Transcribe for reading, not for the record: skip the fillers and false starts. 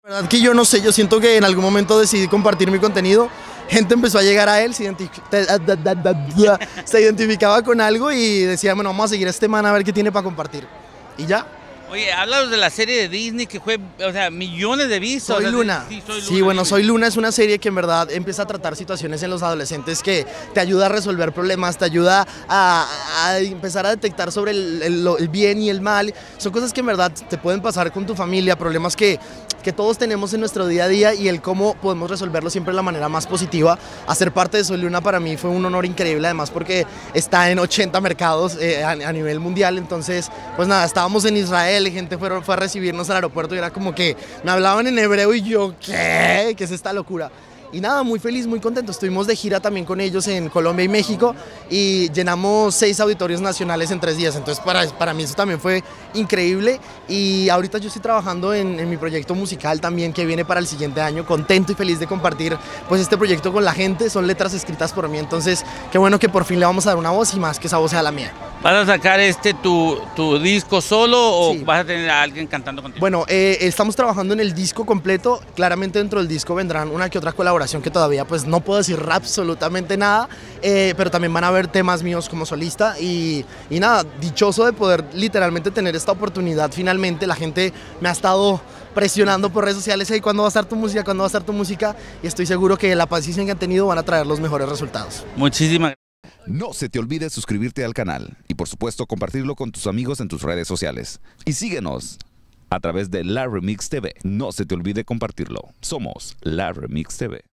La verdad que yo no sé, yo siento que en algún momento decidí compartir mi contenido, gente empezó a llegar a él, se identificaba con algo y decía, bueno, vamos a seguir a este man a ver qué tiene para compartir. Y ya. Oye, háblanos de la serie de Disney que fue, o sea, millones de vistas. Soy Luna. Sí, Soy Luna. Sí, bueno, Soy Luna es una serie que en verdad empieza a tratar situaciones en los adolescentes que te ayuda a resolver problemas, te ayuda a empezar a detectar sobre el bien y el mal. Son cosas que en verdad te pueden pasar con tu familia, problemas que todos tenemos en nuestro día a día y el cómo podemos resolverlo siempre de la manera más positiva. Hacer parte de Soy Luna para mí fue un honor increíble, además porque está en 80 mercados a nivel mundial, entonces pues nada, estábamos en Israel, gente fue a recibirnos al aeropuerto y era como que me hablaban en hebreo y yo, ¿qué? ¿Qué es esta locura? Y nada, muy feliz, muy contento. Estuvimos de gira también con ellos en Colombia y México y llenamos 6 auditorios nacionales en 3 días. Entonces para mí eso también fue increíble. Y ahorita yo estoy trabajando en mi proyecto musical también que viene para el siguiente año. Contento y feliz de compartir pues este proyecto con la gente. Son letras escritas por mí. Entonces qué bueno que por fin le vamos a dar una voz y más que esa voz sea la mía. ¿Vas a sacar tu disco solo o Sí. vas a tener a alguien cantando contigo? Bueno, estamos trabajando en el disco completo. Claramente dentro del disco vendrán una que otra colaboración que todavía pues no puedo decir absolutamente nada, pero también van a haber temas míos como solista y nada, dichoso de poder literalmente tener esta oportunidad finalmente. La gente me ha estado presionando por redes sociales, hey, ¿cuándo va a estar tu música? ¿Cuándo va a estar tu música? Y estoy seguro que la paciencia que han tenido van a traer los mejores resultados. Muchísimas gracias. No se te olvide suscribirte al canal y por supuesto compartirlo con tus amigos en tus redes sociales. Y síguenos a través de La Remix TV. No se te olvide compartirlo. Somos La Remix TV.